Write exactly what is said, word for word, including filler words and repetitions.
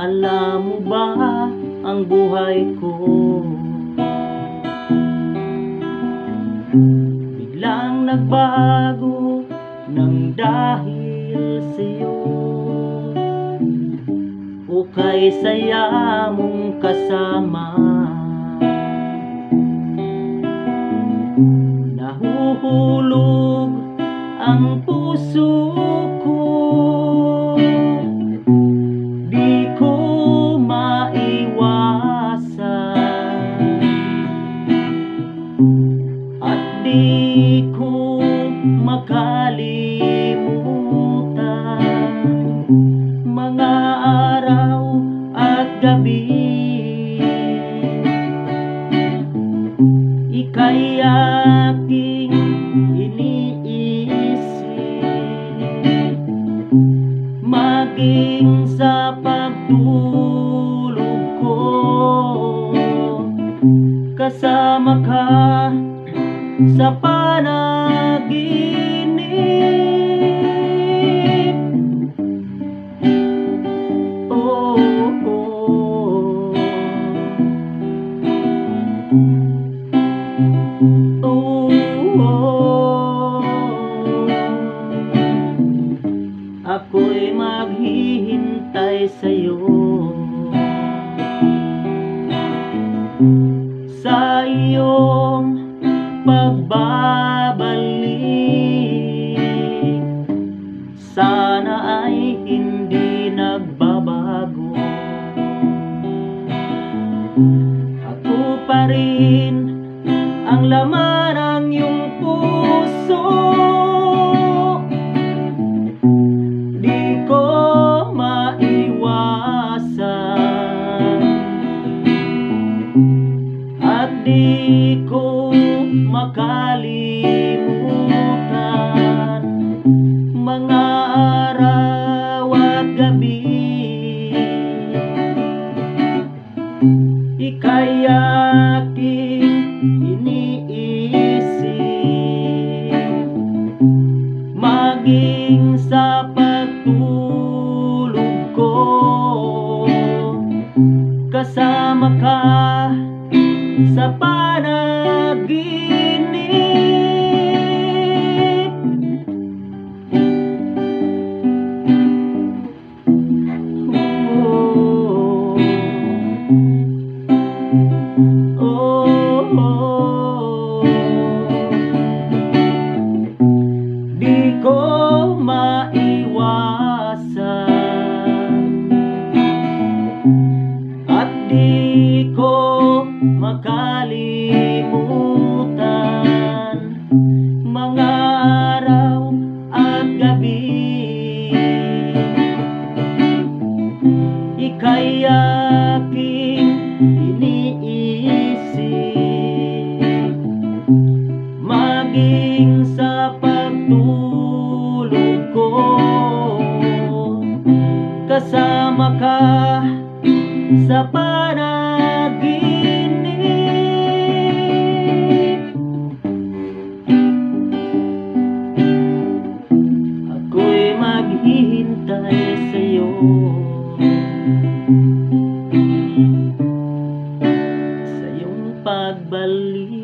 Alam mo ba ang buhay ko biglang nagbago nang dahil sa'yo, o kay saya mong kasama. Nahuhulog ang puso ko, di ko maiwasan, at di ko makalimutan mga araw at gabi. Ika'y aking iniisip, maging sa pagtulog ko, kasama ka sa panaginip. Oh, oh, oh, oh. Ako'y maghihintay sa'yo, sa iyong pagbabalik. Sana ay hindi nagbabago, ako pa rin ang laman ng iyong puso. Di ko maiwasan, at di ko makalimutan mga araw at gabi. Ika'y aking iniisip, maging sa pagtulog ko, kasama ka sa panaginip. Oh, oh, oh. Di ko maiwasan, at di ko makalimutan mga araw at gabi. Ika'y aking iniisip, maging sa pagtulog ko, kasama ka sa panaginip. Ako'y maghihintay sa'yo, sa iyong pagbalik.